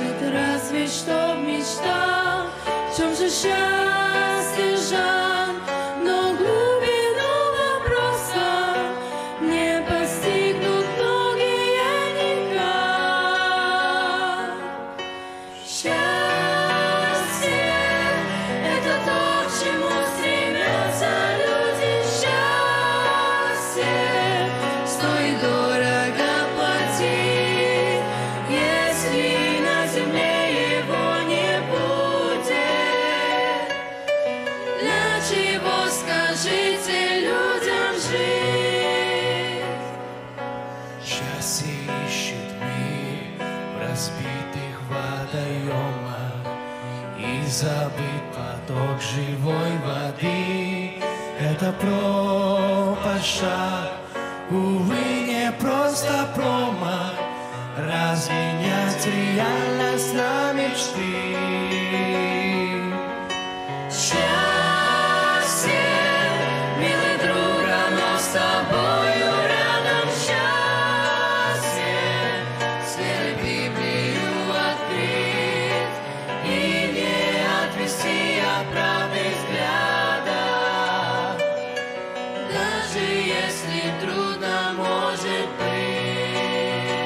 может, разве что в мечтах. В чем же счастье, Жан? Но глубину вопроса не постигнут многие никак. Счастье — это то, к чему стремятся люди. Счастье стоит дорого платить, если на земле его не будет. Для чего, скажите, людям жить? Счастье ищет мир в разбитых водоемах, и забыт поток живой воды. Это пропасть шаг, увы, не просто промах, разменять реальность на мечты. Счастье, милый друг, оно с тобою рядом. Счастье, с верой Библию открыть и не отвести от правды взгляда. Даже если трудно, может быть.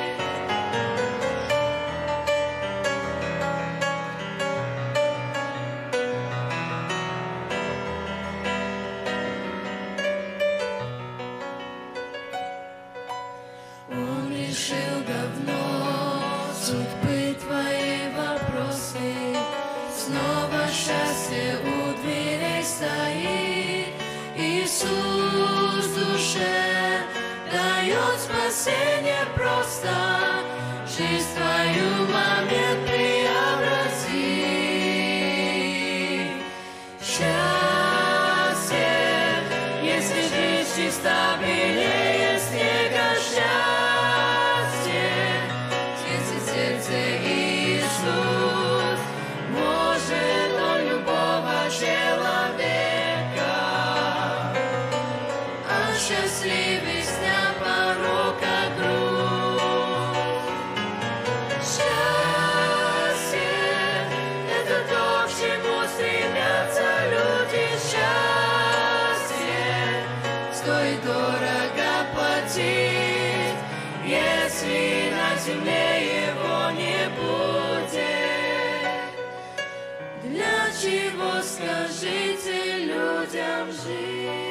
Он решил давно судьбы твои вопросы. Снова счастье у дверей стоит. Иисус душе дает спасение просто. Жизнь твою момент преобрази. Счастье, если жизнь чиста, белее снега. Счастье, если сердце Иисус, может Он любого человека. А счастливый сня порока груз. Счастье — это то, к чему стремятся люди. Счастье стоит дорого платить, если на земле его не будет. Для чего, скажите, людям жить?